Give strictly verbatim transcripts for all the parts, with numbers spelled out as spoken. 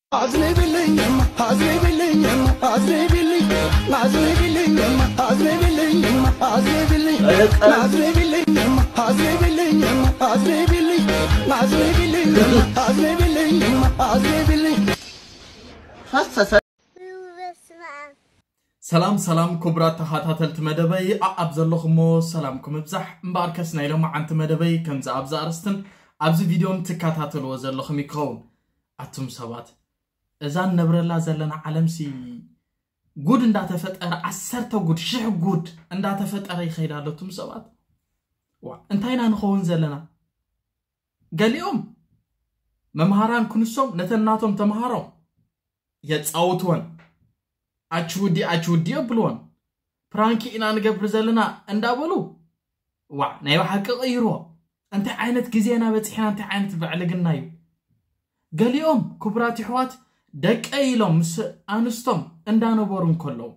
عزني باللي عزني باللي عزني باللي عزني باللي عزني باللي عزني باللي عزني باللي عزني باللي عزني باللي عزني باللي عزني باللي عزني باللي سلام سلام كبرى تحاتات مدبي أبزلخمو سلامكم بزح مباركسنا اليوم عن مدبي كم ز أبز أرستن أبز فيديو تكاتات الوزلخم يكون أتم سبات إذا نبر الله زلنا علم سي جود إن دات فترة عسرته جود شح جود إن دات فترة يخيل على تم سبات وا انتينا نخون زلنا قال يوم ممهران كنسوم نتناتهم تمهروا يتصاوتون أشودي أشودي بلون فرانكي إن أنا قبل زلنا اندابلو وا نايو حق غيره أنت عينت جزينا بتحنا أنت عينت بعلق النايو قال يوم كبراتي حوات دك أيلهم مس أنستم اندانو بورن كلو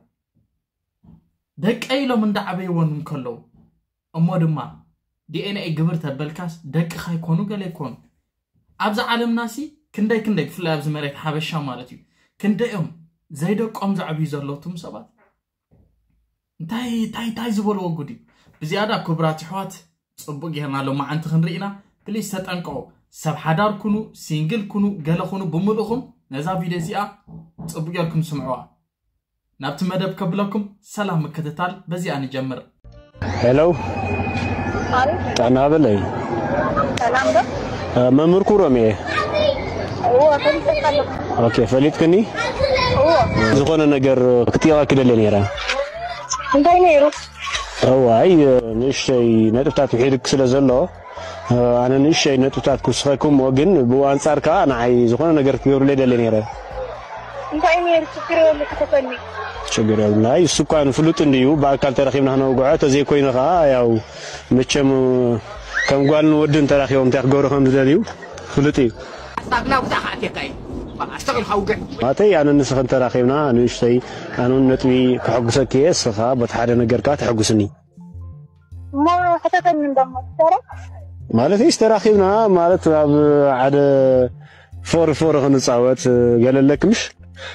دك أيلهم اندعبي ون كلو أمود ما دي أنا إجبرتها بالكاس دك خاي كونو قال يكون أبز عالم ناسي كندي كندي في لابز مريت حبشة مالتي كندي أم زيدك أم زعبي زلوتهم سبات تاي تاي تاي زبول وجودي بزيادة كبراتي حوات صبغي هنا لو ما أنت خنرينا بليز تتأنقوا سب حدار كونو سينجل كونو قال خونو بملؤهم نزا فيديو زيا صبغي لكم سمعوا نابت مدب قبلكم سلام مكتتال بزي أنا جمر هلو أنا بلاي سلام ده ممر كورمي هو فليت اوكي فليت كني هو زغونه نجر كتيرا كده لنيرا انتي نيرو هو اي نشي نطبطات وحيدك سلازلو انا نشي نطبطات كسخكم وجن بو انصار كا انا عاي زغونه نجر كبير ليد لنيرا انتي نيرو فكري ولا كتفني شجر لا يسكان فلوت انديو باكال تراخيمنا هنا وقعت زي كوينه خا ياو مچم كم قال ودن تراخيوم تاخغورو خم زديو فلوتي طابنا وتاخاتي كاي اشتغل خوقع ماتي انا نسخن تراخيمنا انا شتي انا نتوي كحقسك كيس خا بتحد نغيركا تحقسني ما حتى من دم ترى مالتي استراخيمنا مالت عاد فور فور خنصاوت قال لك مش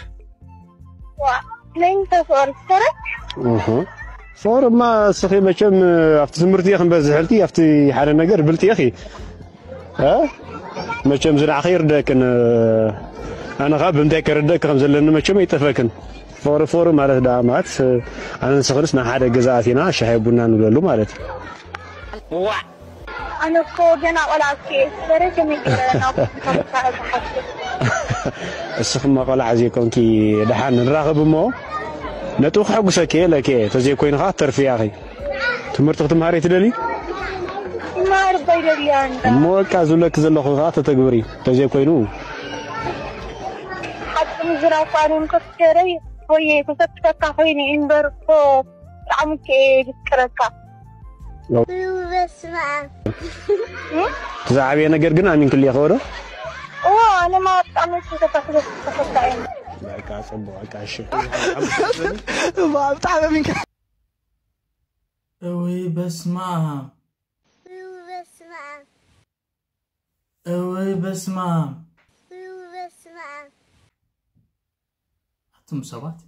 لين تفور ترى اها فور ما سخي مچم افت تمرتي خن بزحلتي افتي حاله نغير بلتي اخي ها مچم زرع خير دكن انا غاب مذاكر دك خمس لنا مچم يتفكن فور فور مالت دامات انا سخرسنا حدا غزاتينا شاي بونا نبلو مالت وا انا كو جنا ولا كيس درجه من كده السخم قال عزيكم كي دحان نراغب مو نتوخ حقسك لك تزي كوين خاطر في اخي تمرت تماري تدلي ما رضي لي انا مو كازلك زلخ خاطر تغبري تزي كوينو حتى مزرعة قانون كسكري هوي كسكتك هويني انبر فو عمك كسكرك بسمع تزعبي انا غير امين كل يخوره اه انا ما عملت كسكتك كسكتين لا كاسب وكاش ما بتعب منك اوي بسمع بسمع اوي بسمع بسمع أتم سبات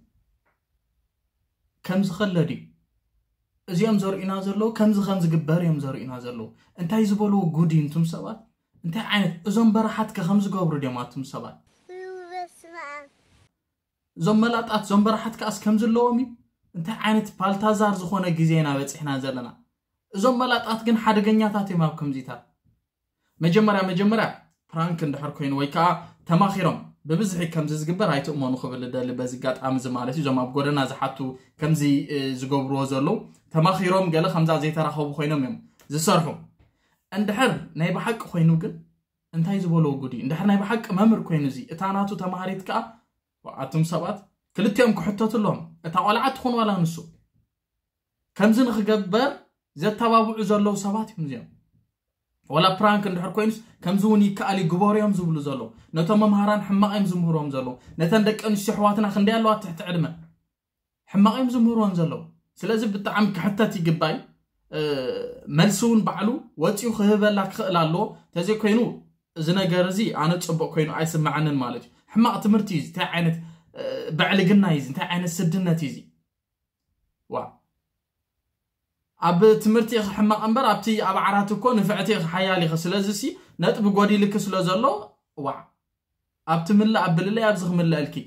كم زخلدي زيام زرقنا زلو كم زخم زقبر يوم زرقنا زلو انت يزبلو غودي انتم سبات انت عينت ازم برحت كخمس قبر ديماتم سبات بسمع زم ملاطات زم برحت كاس كم زلومي انت عينت بالتازار زخونه غزينا بصحنا زلنا زم ملاطات ግን حدغኛታት የማብከም ዚታ መጀመሪያ መጀመሪያ ፍራንክ እንደحر ኮይን ወይካ ተማኺሮም ببزح كمز زغبر ايتو مونو خبل دل بزغاط امز مالتي زما بغودنا زحاتو كمزي زغبرو زلو تماخيروم قال خمسه زي تراخو خوينم يم زسرحو اندحر ناي بحق خوينو كن انتي زبولو غودي اندحر ناي بحق ممر كوينو زي اتاناتو تماهريت كا واتم سبات كلتيام كحتتلهم اتا قلعت خون ولا نسو كمزن خغبر زتبابو زلو سبات يمزيم ولا برانك اندحر كوينس كمزوني كالي غبوريام زبلو زلو نتو ممهران حماقيم زمهروم زلو نتن دق انس حواتنا خندي يالو تحت عدمه حماقيم زمهروم زلو سلازم بتعم كحتات يغباي ملسون بعلو وطيو خهبلا خلالو تزي كوينو زنا غرزي انا صبق كوينو ايسمعنن مالك حماق تمرتيز تاع عينت بعلقنا يزي تاع عين السدنة تيزي وا أب تمرتي حماق أمبر أبتي أب عراتكو نفعتي حيالي خسلازسي نطب قودي لك سلازلو وا أب تملا أب لله أبزغ ملا الكي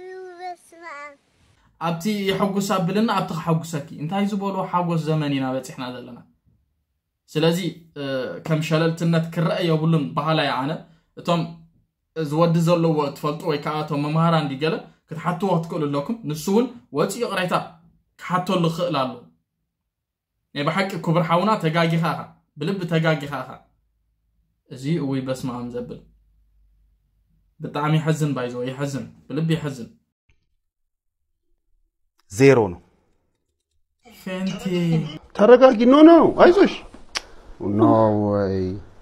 أبتي يحوقس أب لنا أبتخ حوقسكي انت هاي زبولو حوقس زمانينا بتحنا ذلنا سلازي أه كم شللتنا تكرأي يقولون بحالا يعانا توم زود زلو وتفلطو ويكااتو ممهاران دي قال كتحطو وتقول لكم نسون وتي قريتا كحطو لخلالو يعني بحق كبر حونا تغاغي خاخا بلب تغاغي خاخا ازي وي بس ما مزبل بطعم يحزن بايزو يحزن بلب يحزن زيرو نو فانتي ترقاقي نو نو ايزوش نو واي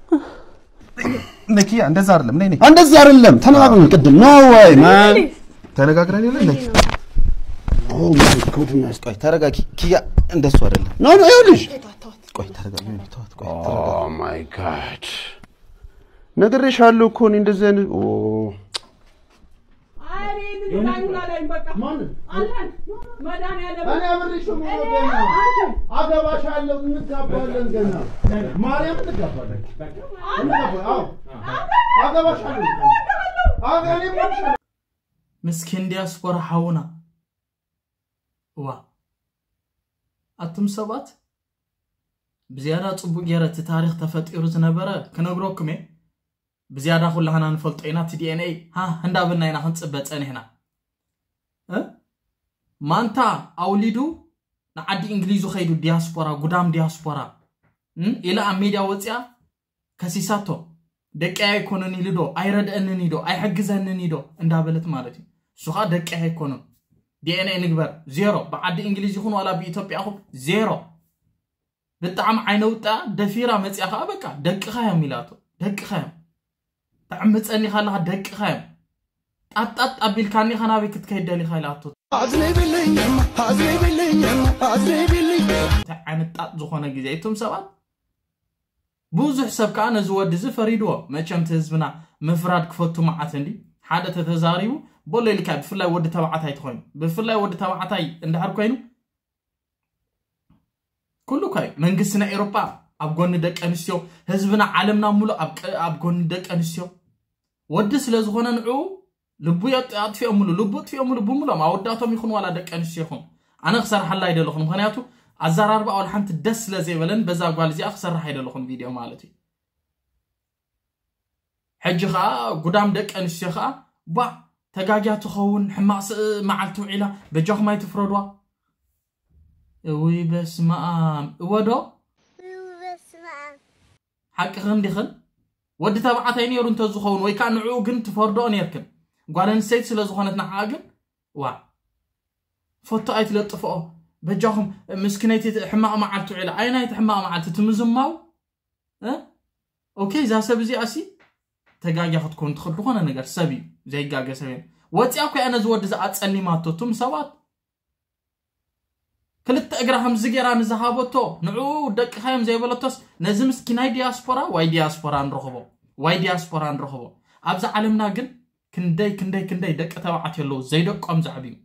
نكي عند زارلم نيني عند زارلم تناغن قدم نو واي مان تناغراني ولا نكي او ماي جودنس ቆይ ተረጋጊ ኪያ እንደሱ አይደለም ኖ ኖ ይኸውልሽ ቆይ ተረጋጊ ነው ተዋት ቆይ ኦ ማይ ጋድ ነግሬሻለሁ እኮ እኔ እንደዚህ አይነት ኦ አሬ ልጅታኙና ላይ በቃ ማን አላን መዳን ያለ እኔ አብሬሽ ነው ገና አገባሻለሁ እንጋባለን ገና ማርያም እንጋባለን በቃ አዎ አገባሻለሁ አገኔ ማርሻ مسكين دياسبورا حاونا وا أتم سبات بزيادة صبو جرت تاريخ تفتير زنبرة كنقولكم إيه بزيادة خلها هنا نفلت عينات دي إن إيه ها هندا بنا هنا هنصبت أنا هنا ها ما أنت أوليدو نعدي إنجليزو خيدو دياسبورا قدام دياسبورا هم إلى أميديا وتيا كسيساتو دك أي كونني لدو أي رد أنني دو أي حجز أنني دو هندا بلت مالتي سخا دك أي كونن دي إن إيه نكبر زيرو بعد إنجليزي يكون ولا بإثيوبيا أخو زيرو بتعم عينوتا دفيرة متي أخا بكا دك خيام ميلاتو دك خيام تعمت أني خلاها دك خيام أت أت أبيل كاني خنا بيك تكيدلي خيلاتو حزني بالله حزني بالله حزني بالله تعمت أت زخونة جزيتهم سبات بوزح سب كأنا زود زفريدو ما كم تزبنا مفراد كفتو معتندي حادث تزاريو بقول لك بفلا ود تبعتها تخوين بفلا ود تبعتها عند حركينو كله كاي من قسنا أوروبا أبغون دك أنسيو حزبنا عالمنا ملو أب أبغون دك أنسيو ودس لزخونا نعو لبويات أطفي أملو لبوت في أملو بملو ما وداتهم يخون ولا دك أنسيو خون أنا أخسر حلا يدلخون خنياتو أزار أربعة ولا حنت دس لزي ولن بزاق والزي أخسر راح يدلخون فيديو مالتي حج خا قدام دك أنسيو خا با تجاجات خون حماس معلتو علا بجاخ ما يتفردوا وي بس ما ودو بس ما حق خندي خن ود تبعتين يرون تزخون وي كان عوقن تفردو نيركن قالن سيت سلا زخونتنا حاجن وا فوتو ايت لطفو بجاخم مسكنيتي حماق معلتو علا اينايت حماق معلتو تمزماو ها اوكي زا سبزي اسي تجاجا خدكم تخلو خنا نغير سبي زي جاجا سبي واتياكو انا زود ز اصلي ماتوتم سوات كلت اجراهم زغيران زهابوتو نعو دق خيم زي بلطس نزم مسكيناي دياسبورا واي دياسبورا نرخبو واي دياسبورا نرخبو ابز عالمنا جن كندي كندي كندي دق تبعات يلو زي دقم زعبي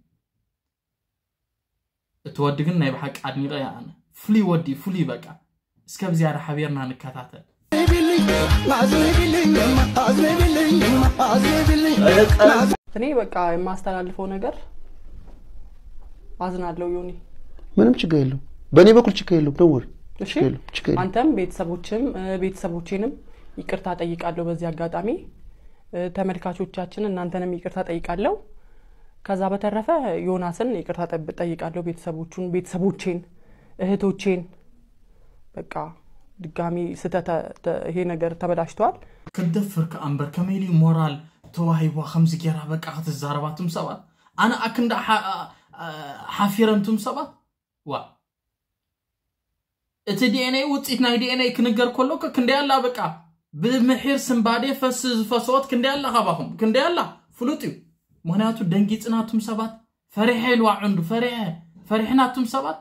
تودغن ناي بحق ادنيقه يا انا فلي ودي فلي بقى اسكب زياده حبيرنا نكاتاتل እኔ በቃ የማስተላልፈው ነገር አዝናለሁ ዮኒ ምንም ችግር የለም በእኔ በኩል ችግር የለም ደውል እሺ አንተም ቤተሰቦችም ቤተሰቦቼንም ይቅርታ ጠይቃለሁ በዚህ አጋጣሚ ተመልካቾቻችን እናንተንም ይቅርታ ጠይቃለሁ ከዛ በተረፈ ዮናስን ይቅርታ ጠይቃለሁ ቤተሰቦቹን ቤተሰቦቼን እህቶቼን በቃ ድጋሚ ስተተ ይሄ ነገር ተበላሽቷል كدفر كأمبر كميلي مورال توهي وخمس جرا بقى الزرباتم سبات أنا أكند حافيرنتم سبات وا اتدي أنا وتسيتنا دي أنا كنجر كله كندي الله بقى بمحير سنبادي فس فصوت كندي الله خباهم كندي الله فلوتيو مهناتو دنجيتنا تم سبات فرحين وعنده فرح فرحناتم سبات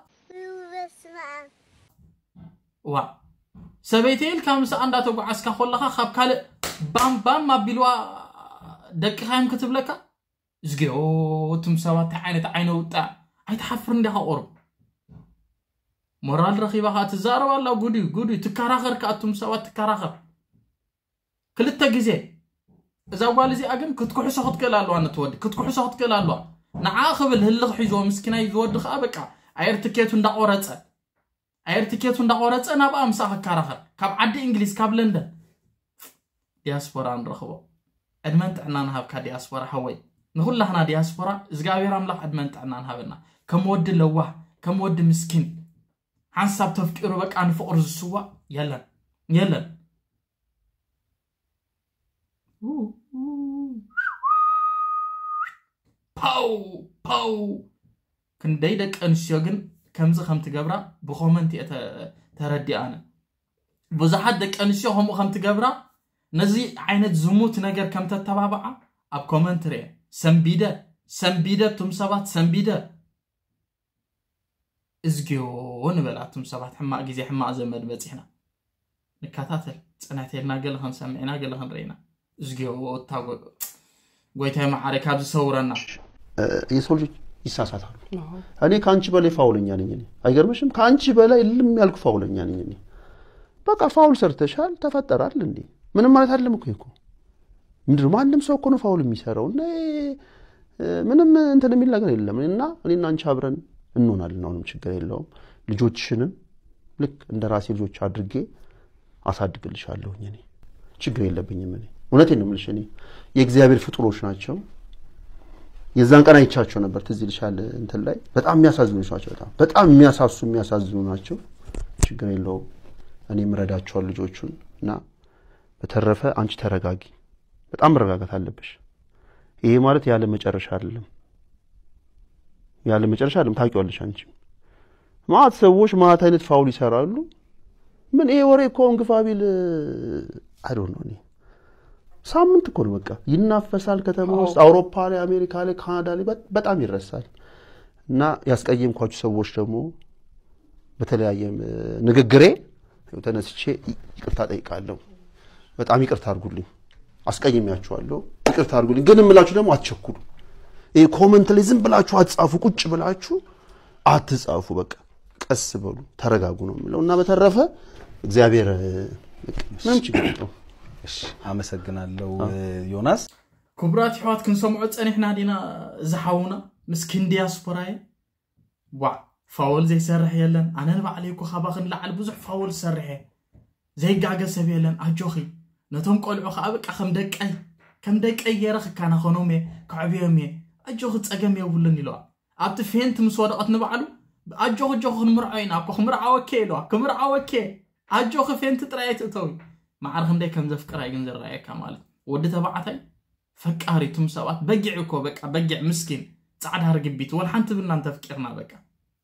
وا سبيتيل كامس عندها تقعس كخلها خاب كله بام بام ما بيلوا دقيقة كتب لك زجيو تمسوات عينة عينه وطع هيتحفر ندي هقرب مرال رخيبة هاتزار والله قودي قودي تكراخر كأتم سوات تكراخر كلتا جزء إذا قال زي أجن كنت كل حسه خد كلا لوا نتودي كنت كل حسه خد كلا لوا نعاقب الهلق حيزو مسكنا يزود خابك عيرتكيتون دا قرصه عيرتكيتون دا قرصه انا بقى مساخ كراخر كاب عدي انجليز كاب لندن دياسبورا نرخبو ادمنت عنا نهاب كا دياسبورا حوي نقول لهنا دياسبورا زغابير املاح ادمنت عنا نهابنا كمود لواه كمود مسكين حساب تفكيرو بقى انفقر السوا يلا يلا باو باو كندي دك انسيو جن كمز خم تجبرا بخومنتي تردي انا بزحد دك انسيو هم خم تجبرا نزي عينت زموت نجر كم تتبعبع اب كومنتري سمبيده سمبيده تم سبات سمبيده ازغيو نبلاتم سبات حما غزي حما زمد بصحنا نكاتاتل صناتيلنا قال خن سمعنا قال خن رينا ازغيو تاغو ጎይታዬ ማዓረካ ዝሰውረና የሰው ልጅ ይሳሳታል እኔ ካንቺ በላይ ፋውለኛ ነኝ እኔ አይገርምሽም ካንቺ በላይ ልም ያልኩ ፋውለኛ ነኝ እኔ በቃ ፋውል ሰርተሻል ተፈጠራል እንዴ ምንም ማለት አይደለም እኮ እኮ ምንድነው ማንም ሰው እኮ ነው ፋውል የሚሰራው እና ምንም እንትን የሚል ነገር የለም እና እኔና አንቺ አብረን እንሆናለን አሁንም ችግር የለውም ልጆችሽንም ልክ እንደ ራሴ ልጆች አድርጌ አሳድግልሻለሁ እኔ ችግር የለብኝም እኔ እውነቴን ነው የምልሽ እኔ የእግዚአብሔር ፍጡሮች ናቸው የዛን ቀን አይቻቸው ነበር ትዝ ይልሻል እንትን ላይ በጣም የሚያሳዝኑ ናቸው በጣም በጣም የሚያሳሱ የሚያሳዝኑ ናቸው ችግር የለውም እኔም ረዳቸዋል ልጆቹን እና በተረፈ አንቺ ተረጋጊ በጣም መረጋጋት አለብሽ ይሄ ማለት ያለ መጨረሻ አይደለም ያለ መጨረሻ አይደለም ታውቂዋለሽ አንቺ ማት ሰዎች ማት አይነት ፋውል ይሰራሉ ምን ይሄ ወሬ እኮ እንግፋቢል I don't know እኔ ሳምንት እኮ ነው በቃ ይናፈሳል ከተማው ውስጥ አውሮፓ ላይ አሜሪካ ላይ ካናዳ ላይ በጣም ይረሳል እና ያስቀየምኳችሁ ሰዎች ደግሞ በተለያየ ንግግሬ ተነስቼ ይቅርታ ጠይቃለሁ በጣም ይቅርታ አድርጉልኝ አስቀየሚያችኋለሁ ይቅርታ አድርጉልኝ ግን እምላችሁ ደግሞ አትቸኩሉ ይሄ ኮሜንት ላይ ዝም ብላችሁ አትጻፉ ቁጭ ብላችሁ አትጻፉ በቃ ቀስ በሉ ተረጋጉ ነው የምለውና በተረፈ እግዚአብሔር ምንም ችግር የለውም እሺ አመሰግናለሁ ዮናስ كبرات حوات كنسمعوا صنيحنا دينا زحاونا مسكين دياسبوراي وا فاول زي سرح يلن انا نبع عليكو خباخن لعل بزح فاول سرحه زي قاقه سبيلن اجوخي نتم قلعو خابق خم دقاي كم دقاي يرخ كان خنومي كعبيمي اجوخ صقم يبولن يلوا ابت فينت مسودقت نبعلو اجوخ جوخ مرعينا اكو مرعا وكيلو كمرعا وكي اجوخ فينت طرايت توي ما عرف ندي كم زفقر اي جنزر رايك مالت ود تبعتي فقاري تم سوات بقعكو بقى بقع مسكين صعد هرقبيت ولا حنت بنا انت فكرنا بقى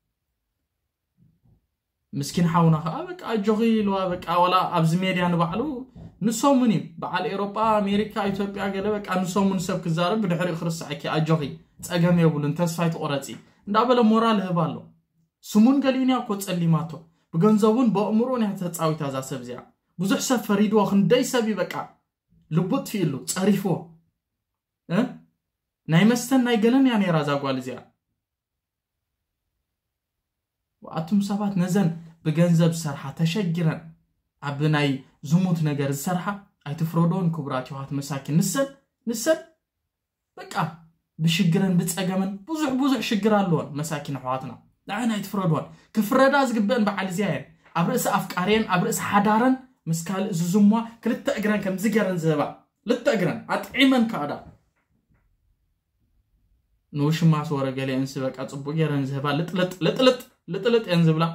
مسكين حاونا بقى اجوغي لو بقى ولا ابز ميديان بعلو نسومني بعل اوروبا امريكا ايثيوبيا قال بقى نسومن سب كزارب بدحري خرصعكي اجوغي صقم يبولن تسفايت قرصي እንዳበለ ሞራል ህባሎ ስሙን ገሊና እኮ ጸሊማቶ በገንዘቡን በአእምሮን ያተጻውታ ዛሰብዚያ ብዙሕ ሰፈሪዶ ክንደይ ሰብ ይበቃ ልቡት ፊሉ ጸሪፎ እ ናይ መስተን ናይ ገለን ያኔ ራዛ ጓልዚያ ወአቱም ሰባት ነዘን በገንዘብ ሰርሓ ተሸግረን አብናይ ዝሙት ነገር ሰርሓ አይትፍሮዶን ክብራት ይዋት መሳኪን ንሰል ንሰል በቃ بشجرن بتصقمن بزح بزح شجر اللون مساكين حواتنا لعنا يتفردون كفردا زغبن بعل زياير ابرس افقارين ابرس حدارن مسكال ززموا كلت اجران كم زغرن زبا لت اجران اطعمن كادا نوش ما صور غلي انس بقى صبو يرن زبا لطلط لطلط لطلط ينزبلا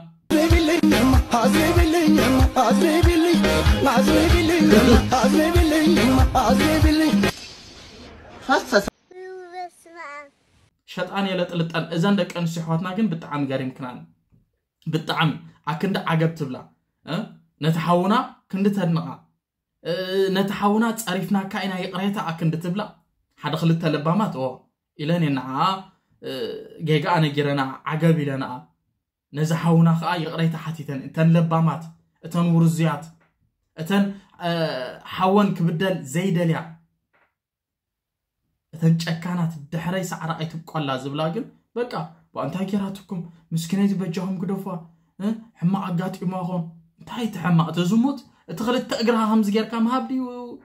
شطان يلطلطن اذن دقن سحوتنا كن بتعم غارين كنان بتعم اكند عجب تبلا ها نتحونا كند تدنقا نتحونا صريفنا كاينا يقريتا اكند تبلا حد خلت لبامات او الهنا جيغا انا جيرنا عجب لنا نزحونا خا يقريتا حتيتن انتن لبامات اتن ورزيات اتن حون كبدل زيدليا ተንጨካናት ድሕረይ ሰዓራ አይትቆላ ዝብላ ግን በቃ ወንታ ጌራትኩም ምስኪነይ በጃሁም ግደፋ ሕማ አጋጥማሆም እንታይ ተሕማ ተዝሙት እትخلت እግራ همز ጌርካ ማብዲው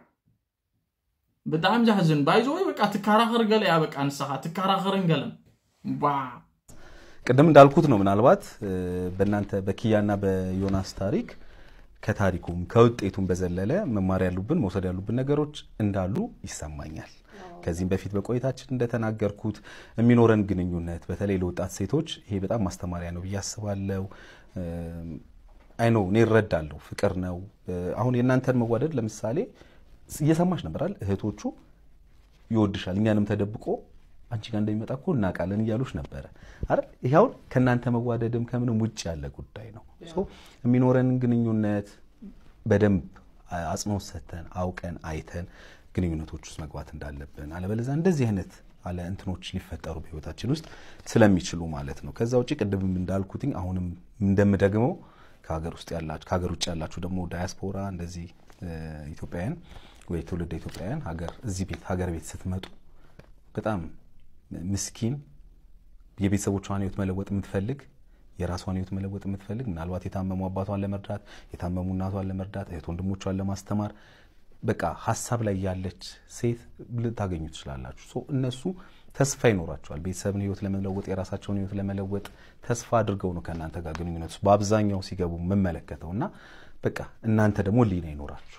በጣም ጃህዝን ባይዞይ በቃ ተካራኸር ገለ ያ በቃ አንሳኻ ተካራኸርን ገለም ባ ቀደም እንዳልኩት ነው ምናልባት በእናንተ በኪያና በዮናስ ታሪክ ከታሪኩም ከውጤቱም በዘለለ መማር ያሉብን መውሰድ ያሉብን ነገሮች እንዳሉ ይሰማኛል ከዚህም በፊት በቆይታችን እንደተናገርኩት የሚኖረን ግንኙነት በተለይ ለወጣት ሴቶች ይሄ በጣም ማስተማሪያ ነው በያስባለው አይ ኖ እኔ እረዳለሁ ፍቅር ነው አሁን የናንተን መዋደድ ለምሳሌ እየሰማሽ ነበርል እህቶቹ ይወድሻል እኛንም ተደብቆ አንቺ ጋር እንደሚመጣኮ እናቃለን ይያሉሽ ነበር አይደል ይሄው ከናንተ መዋደድም ከምንም ውጭ ያለ ጉዳይ ነው ሶ የሚኖረን ግንኙነት በደንብ አጽንኦት ሰተን አውቀን አይተን ግንኙነቶች ውስጥ መግባት እንዳለብን አለበለዛ እንደዚህ አይነት አለ እንትኖች ሊፈጠሩ በህይወታችን ውስጥ ስለሚችሉ ማለት ነው ከዛ ውጪ ቅድም እንዳልኩትኝ አሁንም እንደምደግመው ከሀገር ውስጥ ያላችሁ ከሀገር ውጭ ያላችሁ ደግሞ ዳያስፖራ እንደዚህ ኢትዮጵያውያን ወይ ትውልደ ኢትዮጵያውያን ሀገር እዚህ ቤት ሀገር ቤት ስትመጡ በጣም ምስኪን የቤተሰቦቿን ህይወት መለወጥ የምትፈልግ የራሷን ህይወት መለወጥ የምትፈልግ ምናልባት የታመሙ አባቷን ለመርዳት የታመሙ እናቷን ለመርዳት እህት ወንድሞቿን ለማስተማር በቃ ሐሳብ ላይ ያለች ሴት ልታገኙ ትችላላችሁ ሶ እነሱ ተስፋ ይኖራቸዋል ቤተሰብን ህይወት ለመለወጥ የራሳቸውን ህይወት ለመለወጥ ተስፋ አድርገው ነው ከናንተ ጋር ግንኙነት በአብዛኛው ሲገቡ መመለከተውና በቃ እናንተ ደግሞ ሊና ይኖራችሁ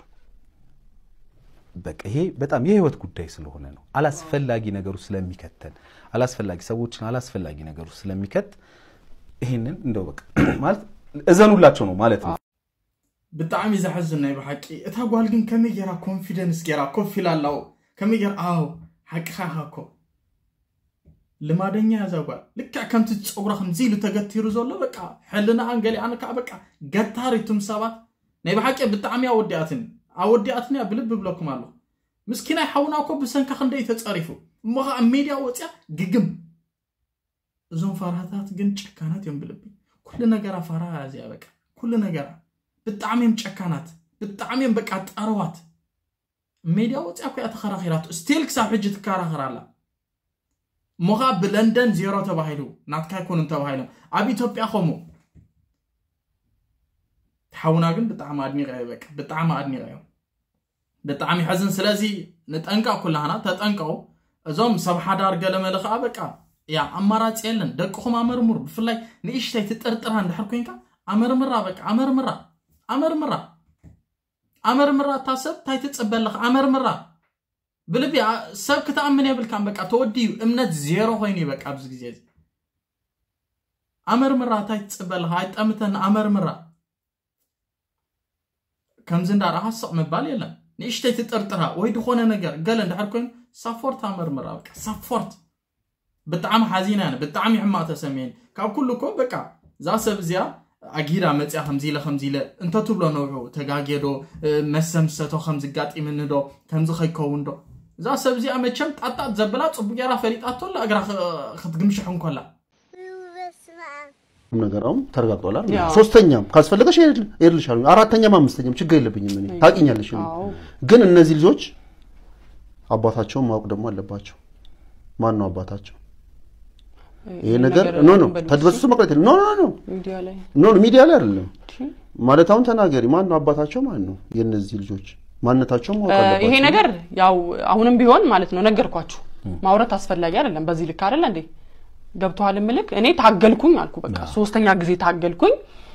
በቃ ይሄ በጣም የህይወት ጉዳይ ስለሆነ ነው አላስፈላጊ ነገሩ ስለሚከተል አላስፈላጊ ሰዎችን አላስፈላጊ ነገሩ ስለሚከት ይሄንን እንደው በቃ ማለት እዘኑላቸው ነው ማለት ነው በጣም ይዘሐዝና ይበሐቂ እታ ጓል ግን ከመገራ ኮንፊደንስ ገራ ኮፊላላው ከመገር አው ሐቅኻኮ ለማደኛ ያዛጓል ልክ ከምት ጸጉራም ዚሉ ተገትሩ ዘሎ በቃ ሕልና አንገሊ አንካ በቃ ገታሪቱም ሰባት ናይ በሐቂ በጣም ያወዲያትን አወዲያትን ያብልብ ብለኩም አለ ምስኪና ይሐውናኮ በሰንካ ክንደይ ተጸሪፉ ሞኻ ሚዲያ ወጽያ ግግም ዞን ፈራታት ግን ጭካናት ይምብልብ ኩሉ ነገር አፈራ ያዚያ በቃ ኩሉ ነገር በጣምም ጨካናት በጣምም በቃ ጣርዋት ሚዲያ ወጽያ ኮ ያተኸራኺራት ስቲል ክሳብ ሕጅ ተካራኸራላ ሞኻ በለንደን ዜሮ ተባሂሉ ናትካይ ኮን ተባሂሉ አብ ኢትዮጵያ ኸሙ ተሐውና ግን በጣም አድኒቀ በቃ በጣም አድኒቀ በጣም ይحزن ስለዚህ ነጠንቃ ኩላና ተጠንቀው እዞም ሰብሓዳር ገለመለኻ በቃ ያ አማራጭ የለን ደቅኹም አመርሙር በፍላይ ንእሽተይ ተጠርጥራ እንደሐርኩኝካ አመርምራ በቃ አመርምራ አመርምራ አመርምራ ታሰብ ታይ ተጸበለኻ አመርምራ ብልቢ ሰብ ከተአምን ይብልካም በቃ ተወዲዩ እምነት ዜሮ ሆይኒ በቃ ብዙ ጊዜ አመርምራ ታይ ተጸበለኻ አይጣምተን አመርምራ ከምዝንዳ ራሐሰቅ መባል የለን ንእሽተይ ተጠርጥራ ወይ ድኾነ ነገር ገለ እንደሐርኩኝ ሳፖርት አመርምራ በቃ ሳፖርት በጣም ሐዚና ነው በጣም ይሕማ ተሰሚን ካብ ኩሉኮ በቃ ዛሰብ ዚያ አጊራ መጽያ ከምዚለ ከምዚለ እንተ ትብሎ ነው ተጋጌዶ መሰምሰቶ ከምዝጋጢምንዶ ከምዝ ኸይከውንዶ ዛሰብ ዚያ መቸም ጣጣት ዘብላ ጽቡቄራ ፈሪጣቶ ለአግራ ክትግምሽሕን ኮላ ነገራው ተረጋግጧል አይደል ሶስተኛም ካስፈልገሽ ይርልሻል አራተኛም አምስተኛም ችግር የለብኝም እኔ ታቂኛለሽ ግን እነዚህ ልጆች አባታቸው ማወቅ ደግሞ አለባቸው ማን ነው አባታቸው ይሄ ነገር ኖ ኖ ተድበሱ መቅረት ኖ ኖ ኖ ሚዲያ ላይ ኖ ሚዲያ ላይ አይደለም ማለት አሁን ተናገሪ ማን ነው አባታቸው ማን ነው የነዚህ ልጆች ማንነታቸው ማወቅ አለባቸው ይሄ ነገር ያው አሁንም ቢሆን ማለት ነው ነገርኳችሁ ማውራት አስፈላጊ አይደለም በዚህ ልክ አይደል እንዴ ገብቷል ምልክ እኔ ታገልኩኝ አልኩ በቃ ሶስተኛ ጊዜ ታገልኩኝ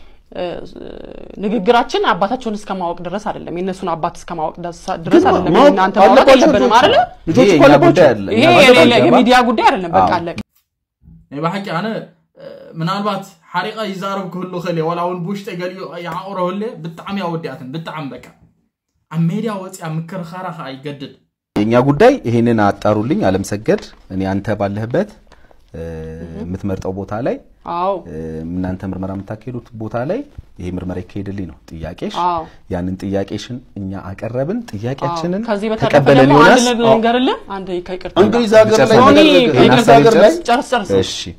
ንግግራችን አባታቸውን እስከማወቅ ድረስ አይደለም የነሱን አባት እስከማወቅ ድረስ አይደለም እናንተ ማወቅ አለብን አይደል ልጆች ኮለቦች ይሄ የሚዲያ ጉዳይ አይደለም በቃ አለቀ ይባሐቂ አነ ምናልባት ሐሪቃ ይዛረብ ኩሉ ኸለ ወላውን ቡሽ ተገሊዮ ያቆረውለ በጣም ያወዲያትን በጣም በቃ አሜዲያ ወጽያ ምክር ኻራኻ አይገድድ የኛ ጉዳይ ይሄንን አጣሩልኝ አለም ሰገድ እኔ አንተ ባለህበት ምትመርጠው ቦታ ላይ አው እናንተ ምርመራ የምታከሉት ቦታ ላይ ይሄ ምርመራ ይከይድልኝ ነው ጥያቄሽ ያንን ጥያቄሽን እኛ አቀረብን ጥያቄያችንን ተቀበለን ይሆናል አንድ ነገርለ አንድ ይከይቅርታ እንግሊዝ ሀገር ላይ እንግሊዝ ሀገር ላይ ጨርስ ጨርስ እሺ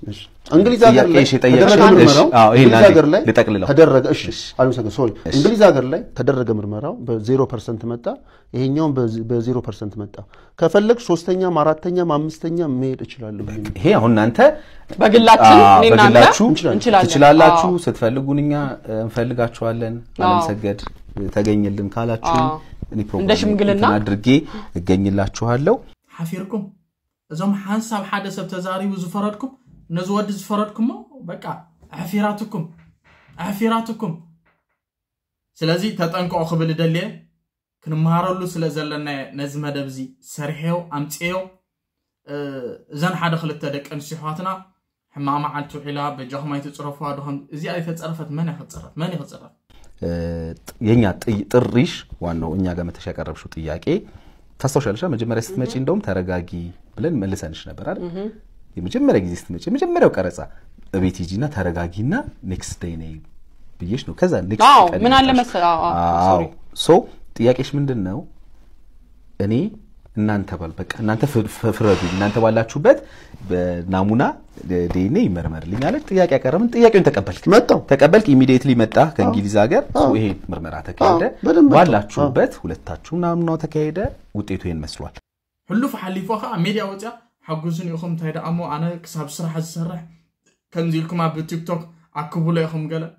እንግሊዝ ሀገር ላይ ተደረገ ምርመራው እንግሊዝ ሀገር ላይ ተደረገ እሺ አልመሰከ ሶሪ እንግሊዝ ሀገር ላይ ተደረገ ምርመራው በ0 ፐርሰንት መጣ ይሄኛው በ0 ፐርሰንት መጣ ከፈለክ ሶስተኛም አራተኛም አምስተኛም መሄድ እችላለሁ ይሄ አሁን እናንተ በግላችን በግላችሁ ትችላላችሁ ስትፈልጉንኛ እንፈልጋችኋለን አለምሰገድ ተገኝልን ካላችሁ እኔ ፕሮግራም አድርጌ እገኝላችኋለሁ حفيركم እዞም ሐሳብ ሓደ ሰብ ተዛሪቡ ዝፈረድኩም ነዝወድ ዝፈረድኩም በቃ አፊራቱኩም አፊራቱኩም ስለዚህ ተጠንቀቁ ክብል ደልየ ክንማረሉ ስለዘለና ነዝ መደብዚ ሰርሄው አምጪዮ ዘን ሓደ ክልተ ደቀን ሲሕዋትና ሕማማ ዓልቱ ዒላ በጃኽማይት ጽረፉ አድهم እዚ አይ ተጸረፈት ማን ያختصرት ማን ያختصرት የኛ ጥሪሽ ዋናው እኛ ጋር መተሻቀረብሹ ጥያቄ ታስተውሻለሽ መጀመሪያ ስትመጪ እንደውም ተረጋጊ ብለን መልሰንሽ ነበር አይደል የመጀመሪያ ጊዜ ስትመጪ የመጀመሪያው ቀረጻ በቤት ሂጂና ተረጋጊና ኔክስት ዴይ ነይ ብዬሽ ነው ከዛ ኔክስት አዎ ምን አለ መሰለ ሶሪ ሶ ጥያቄሽ ምንድነው እኔ እናንተ ባል በቃ እናንተ ፍረዱ እናንተ ባላችሁበት በናሙና ዲኤንኤ ይመርመርልኝ አለ ጥያቄ ያቀረብን ጥያቄውን ተቀበልክ መጣው ተቀበልክ ኢሚዲየትሊ መጣ ከእንግሊዝ ሀገር ይሄ ምርመራ ተካሄደ ባላችሁበት ሁለታችሁ ናሙናው ተካሄደ ውጤቱ ይሄን መስሏል ሁሉ ፈሐሊፎኻ ሚዲያ ወጣ حجزني يخم تهيدا أمو أنا كسب سرح السرح كنزيلكم على بتيك توك أكبر لي يخم قال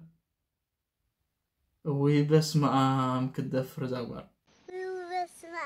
وي بس ما أم كده فرزاقار بس ما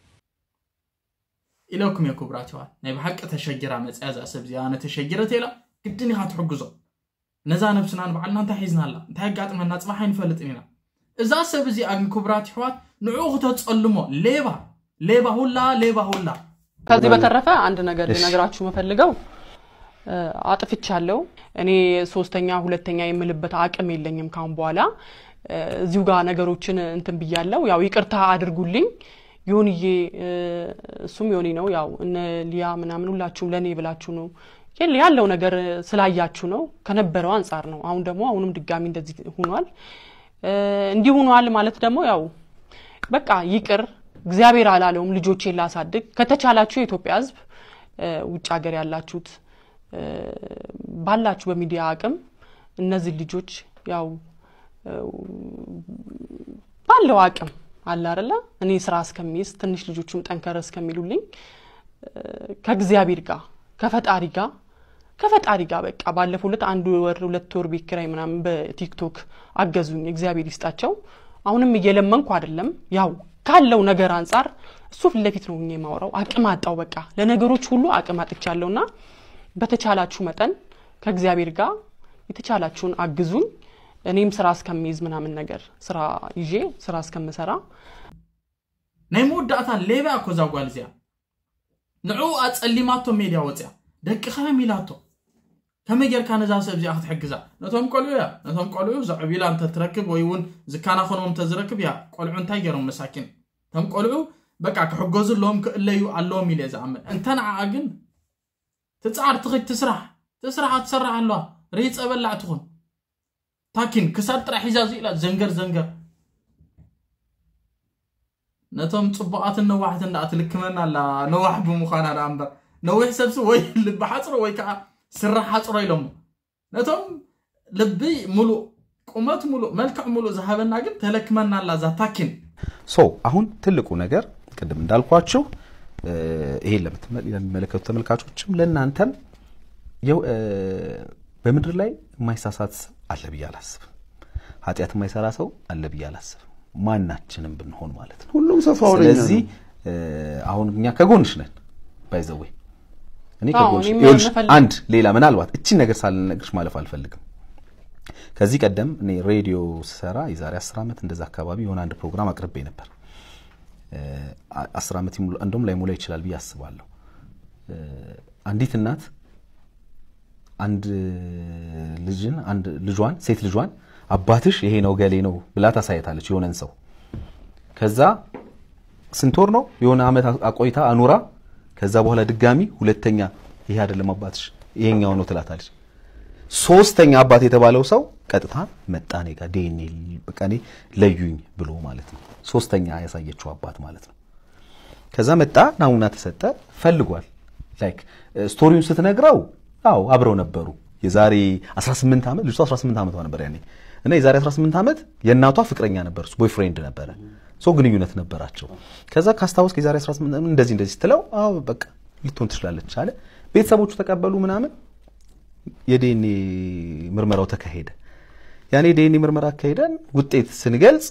إلهكم يا كبراتوا نبي حق تشجرة متأذى أسبزي أنا تشجرة تلا قدني هاتحجزه نزا نفسنا بعلنا أنت حيزنا لا أنت هجعت من الناس ما حينفلت إلينا إذا أسبزي أن كبراتوا نعوه تتصلمه ليبا ليبا هلا ليبا هلا ከዚህ በተረፈ አንድ ነገር ልነግራችሁ መፈልገው አጥፍቻለሁ እኔ ሶስተኛ ሁለተኛ የምልበት አቅም የለኝም ካሁን በኋላ እዚሁ ጋር ነገሮችን እንትን ብያለሁ ያው ይቅርታ አድርጉልኝ ዮኒዬ እሱም ዮኒ ነው ያው እነ ሊያ ምናምን ሁላችሁም ለኔ ብላችሁ ነው ያለው ነገር ስላያችሁ ነው ከነበረው አንፃር ነው አሁን ደግሞ አሁንም ድጋሚ እንደዚህ ሆኗል እንዲህ ሆኗል ማለት ደግሞ ያው በቃ ይቅር እግዚአብሔር አላለውም ልጆቼን ላሳድግ ከተቻላችሁ የኢትዮጵያ ህዝብ ውጭ ሀገር ያላችሁት ባላችሁ በሚዲያ አቅም እነዚህ ልጆች ያው ባለው አቅም አለ አይደለ እኔ ስራ እስከሚይዝ ትንሽ ልጆቹም ጠንከረ እስከሚሉልኝ ከእግዚአብሔር ጋር ከፈጣሪ ጋር ከፈጣሪ ጋር በቃ ባለፈው ሁለት አንድ ወር ሁለት ወር ቢክራይ ምናምን በቲክቶክ አገዙኝ እግዚአብሔር ይስጣቸው አሁንም እየለመንኩ አይደለም ያው ካለው ነገር አንፃር እሱ ፍለፊት ነው እኔ ማውራው አቅም አጣው በቃ ለነገሮች ሁሉ አቅም አጥቻለሁና በተቻላችሁ መጠን ከእግዚአብሔር ጋር የተቻላችሁን አግዙኝ እኔም ስራ እስከሚይዝ ምናምን ነገር ስራ ይዤ ስራ እስከምሰራ ነይሞዳታ ሌባ ኮዛጓልዚያ ንዑ አጸሊማቶ ሜዲያ ወጽያ ደቅኸ ሚላቶ ከመገር ካነዛ ሰብዚ አخت حግዛ ነቶም ቆልዩ ያ ነቶም ቆልዩ ዘዕቢላ አንተ ትረክብ ወይውን ዝካና ኾኖም ተዝረክብ ያ ቆልዑ እንታይ ገሮም መሳኪን ተም ቆልዑ በቃ ከሕጎዝሎም ከለዩ አሎም ኢለ ዘአመን እንተና አግን ትጻር ትኽት ትስራሕ ትስራሕ ትስራሕ አሏ ሪጽ በላዕትኹን ታኪን ክሳድ ጥራ ሒዛዝ ኢላ ዘንገር ዘንገር ነቶም ጽቡዓት ነዋሕት እንዳትልክመና ላ ነዋሕ በሙኻና ዳምበር ነውሕ ሰብስ ወይ ልብሓጽሮ ወይ ከ ስራሕ ሓጽሮ ኢሎም ነቶም ልቢ ሙሉ ቁመት ሙሉ መልክዕ ሙሉ ዘሃበና ግን ተለክመና ላ ዛታኪን ሶ አሁን ትልቁ ነገር ቅድም እንዳልኳችሁ ይሄ ለምትመለከቱ ተመልካቾችም ለናንተም በምድር ላይ የማይሳሳት አለ ብያላስብ ኃጢያት የማይሰራ ሰው አለ ብያላስብ ማናችንም ብንሆን ማለት ነው ሁሉም ሰው ፋውለኛ ነው ስለዚህ አሁን እኛ ከጎንሽ ነን ባይዘው እኔ ከጎንሽ ይልሽ አንድ ሌላ ምናልባት እቺ ነገር ሳልነግርሽ ማለፍ አልፈልግም ከዚህ ቀደም እኔ ሬዲዮ ሰራ የዛሬ አስር አመት እንደዛ አካባቢ የሆነ አንድ ፕሮግራም አቅርቤ ነበር አስር አመት ይሙሉ እንደውም ላይ ሙላ ይችላል ብዬ አስባለሁ አንዲት እናት አንድ ልጅን አንድ ልጇን ሴት ልጇን አባትሽ ይሄ ነው ገሌ ነው ብላ ታሳይታለች የሆነን ሰው ከዛ ስንት ወር ነው የሆነ አመት አቆይታ አኑራ ከዛ በኋላ ድጋሚ ሁለተኛ ይሄ አይደለም አባትሽ ይሄኛው ነው ትላታለች ሶስተኛ አባት የተባለው ሰው ቀጥታ መጣኔ ጋር ዲኤንኤ በቃኔ ለዩኝ ብሎ ማለት ነው ሶስተኛ ያሳየችው አባት ማለት ነው ከዛ መጣ ናሙና ተሰጠ ፈልጓል ላይክ ስቶሪውን ስትነግረው አው አብረው ነበሩ የዛሬ አስራ ስምንት ዓመት ልጅቷ አስራ ስምንት ዓመቷ ነበር ያኔ እና የዛሬ አስራ ስምንት ዓመት የእናቷ ፍቅረኛ ነበር ቦይፍሬንድ ነበረ ሶ ግንኙነት ነበራቸው ከዛ ካስታውስ የዛሬ አስራ ስምንት ዓመት እንደዚህ እንደዚህ ስትለው አዎ በቃ ልትሆን ትችላለች አለ ቤተሰቦቹ ተቀበሉ ምናምን የዲኤንኤ ምርመራው ተካሄደ ያኔ ዲኤንኤ ምርመራ አካሄደን ውጤት ስንገልጽ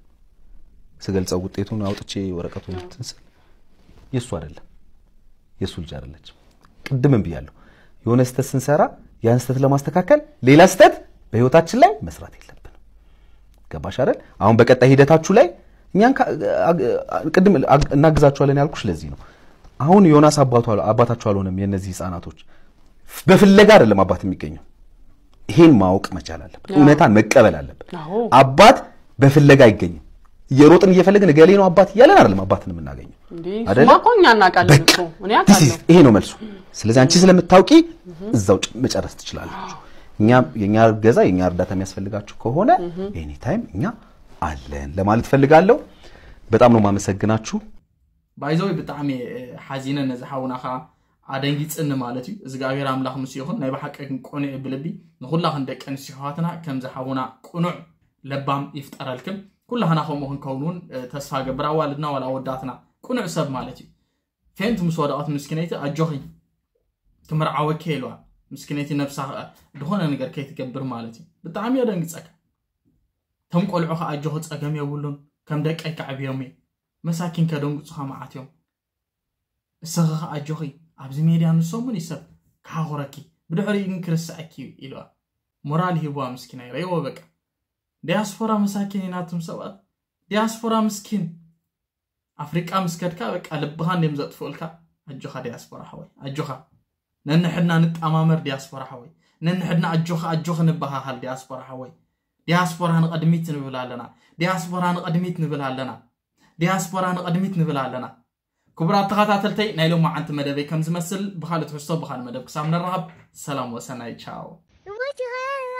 ስገልጸው ውጤቱን አውጥቼ ወረቀቱን ትንስል የሱ አይደለም የሱ ልጅ አይደለች ቅድምም ብያለሁ የሆነ ስተት ስንሰራ ያን ስተት ለማስተካከል ሌላ ስተት በህይወታችን ላይ መስራት የለብንም ገባሽ አይደል አሁን በቀጣይ ሂደታችሁ ላይ እኛን ቅድም እናግዛችኋለን ያልኩሽ ለዚህ ነው አሁን ዮናስ አባቱ አባታቸው አልሆነም የነዚህ ህፃናቶች በፍለጋ አይደለም አባት የሚገኘው ይሄን ማወቅ መቻል አለበት እውነታን መቀበል አለበት አባት በፍለጋ አይገኝም የሮጥን እየፈለግን ገሌ ነው አባት ይያለን አይደለም አባትን የምናገኘው አይደል ማቆኛ እናቃለን እኮ እኔ አቃለሁ ይሄ ነው መልሱ ስለዚህ አንቺ ስለምታውቂ እዛው መጨረስ ትችላለሽ እኛ የኛ ገዛ የኛ እርዳታ የሚያስፈልጋችሁ ከሆነ ኤኒ ታይም እኛ አለን ለማለት ፈልጋለሁ በጣም ነው ማመሰግናችሁ ባይዘው በጣም ሐዚነ ነዝሐውናኻ አደንጊጽን ማለት እዩ እግዚአብሔር አምላክ ምስ ይኹን ናይ በሐቀን ቁኑዕ ብልቢ ንኹላኽ እንደቀን ሲሐዋትና ከም ዝሐውና ቁኑዕ ለባም ይፍጠራልክም ኩላህና ኸምኡን ከውኑን ተስፋ ገብራ ዋልድና ወላ ወዳትና ቁኑዕ ሰብ ማለት እዩ ፈንት ምስ ወዳት ምስኪነይቲ አጆኺ ትምርዓወከ ይልዋ ምስኪነይቲ ነፍሳ ድኾነ ነገር ከይትገብር ማለት እዩ በጣም ያደንግጸካ ተም ቆልዑኻ አጆኺ ጸገም የብሉን ከም ደቀይ ከዕብዮም መሳኪን ከደንግጹኻ ማዓትዮም እስኻ አጆኺ ኣብዚ ሜድያ ንሶምን ይሰብ ካሆረኪ ብድሕሪ እንክርስአኪ ኢልዋ ሞራል ሂብዋ ምስኪና ይረይዎ በቃ ዲያስፖራ መሳኪን ናቱም ሰባት ዲያስፖራ ምስኪን አፍሪካ ምስከድካ በቃ ልብኻን ደም ዘጥፎልካ አጆኻ ዲያስፖራ ሐወይ አጆኻ ነንሕድና ንጣማመር ዲያስፖራ ሐወይ ነንሕድና አጆኻ አጆኽ ንባሃሃል ዲያስፖራ ሐወይ ዲያስፖራ ንቀድሚት ንብላለና ዲያስፖራ ንቀድሚት ንብላለና ዲያስፖራ ንቀድሚት ንብላለና كبرات تخاتلتي نايلو ما عنت مدبي كم زمسل بخالة حساب بخال مدب كسام نرهب سلام وسناي تشاو